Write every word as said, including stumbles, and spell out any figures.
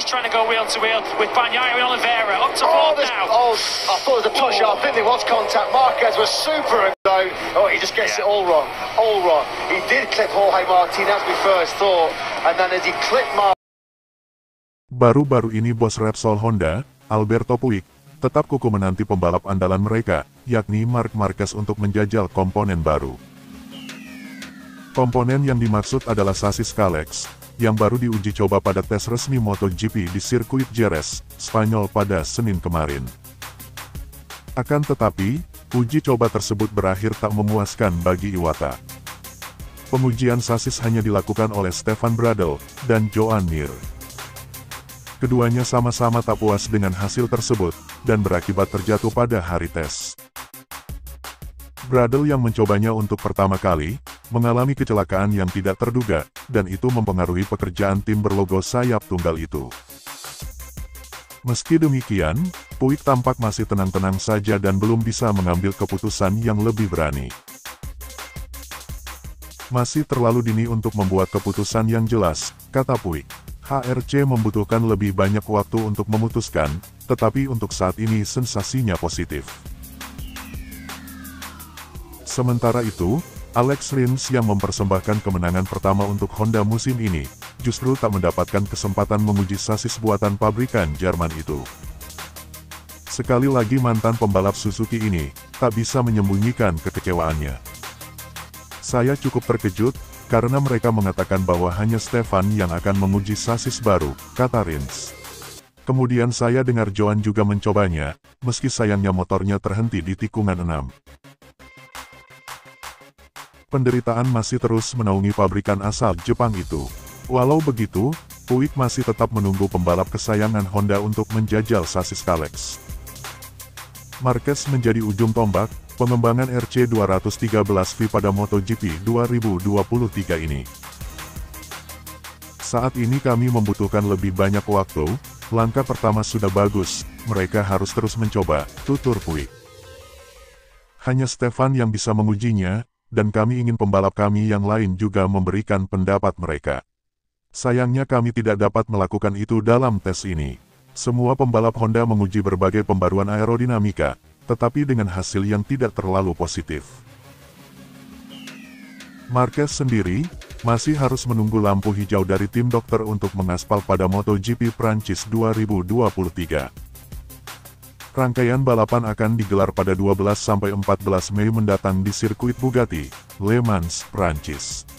he's trying to go wheel to wheel with Bagnaia and Oliveira. Up to Oh, fourth this, now. oh, I thought it was a touch. Oh. I think there was contact. Marquez was super though. Oh, he just gets Yeah. it all wrong. All wrong. He did clip Jorge Martin, that's my first thought. And then as he clipped Martin. Baru-baru ini bos Repsol Honda, Alberto Puig, tetap kuku menanti pembalap andalan mereka, yakni Marc Marquez untuk menjajal komponen baru. Komponen yang dimaksud adalah sasis Kalex, yang baru diuji coba pada tes resmi MotoGP di sirkuit Jerez, Spanyol pada Senin kemarin. Akan tetapi, uji coba tersebut berakhir tak memuaskan bagi Iwata. Pengujian sasis hanya dilakukan oleh Stefan Bradl dan Joan Mir. Keduanya sama-sama tak puas dengan hasil tersebut, dan berakibat terjatuh pada hari tes. Bradl yang mencobanya untuk pertama kali, mengalami kecelakaan yang tidak terduga, dan itu mempengaruhi pekerjaan tim berlogo sayap tunggal itu. Meski demikian, Puig tampak masih tenang-tenang saja dan belum bisa mengambil keputusan yang lebih berani. Masih terlalu dini untuk membuat keputusan yang jelas, kata Puig. H R C membutuhkan lebih banyak waktu untuk memutuskan, tetapi untuk saat ini sensasinya positif. Sementara itu, Alex Rins yang mempersembahkan kemenangan pertama untuk Honda musim ini, justru tak mendapatkan kesempatan menguji sasis buatan pabrikan Jerman itu. Sekali lagi mantan pembalap Suzuki ini, tak bisa menyembunyikan kekecewaannya. Saya cukup terkejut, karena mereka mengatakan bahwa hanya Stefan yang akan menguji sasis baru, kata Rins. Kemudian saya dengar Joan juga mencobanya, meski sayangnya motornya terhenti di tikungan enam. Penderitaan masih terus menaungi pabrikan asal Jepang itu. Walau begitu, Puig masih tetap menunggu pembalap kesayangan Honda untuk menjajal sasis Kalex. Marquez menjadi ujung tombak pengembangan R C dua ratus tiga belas V pada MotoGP dua ribu dua puluh tiga ini. Saat ini kami membutuhkan lebih banyak waktu, langkah pertama sudah bagus, mereka harus terus mencoba, tutur Puig. Hanya Stefan yang bisa mengujinya, dan kami ingin pembalap kami yang lain juga memberikan pendapat mereka. Sayangnya kami tidak dapat melakukan itu dalam tes ini. Semua pembalap Honda menguji berbagai pembaruan aerodinamika, tetapi dengan hasil yang tidak terlalu positif. Marquez sendiri, masih harus menunggu lampu hijau dari tim dokter untuk mengaspal pada MotoGP Prancis dua ribu dua puluh tiga. Rangkaian balapan akan digelar pada dua belas sampai empat belas Mei mendatang di sirkuit Bugatti, Le Mans, Prancis.